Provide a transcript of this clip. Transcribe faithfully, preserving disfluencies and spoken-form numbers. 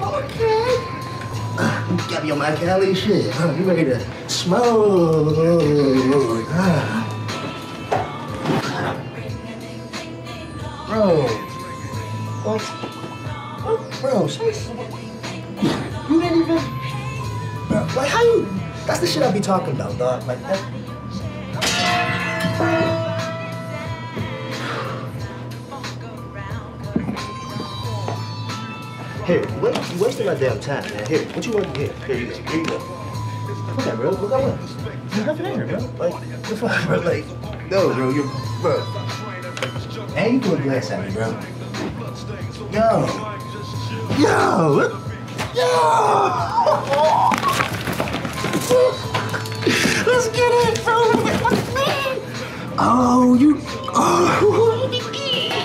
Okay. Uh, got me on my Cali shit. Huh? You ready to smoke? Ah. Bro. What? What? Bro, say something. You didn't even. Bro, like, how you. That's the shit I be talking about, dog. Like, that. Here, wait, you wasting my damn time, man. Here, what you want? Here, here you go. Here you go. Look at, bro. Look at what? There's nothing in here, bro. Like, the fuck, bro? Like, no, bro. You're, bro. And you threw a glass at me, bro. Yo. Yo. Yo. Let's get it, bro. Oh, you. Oh.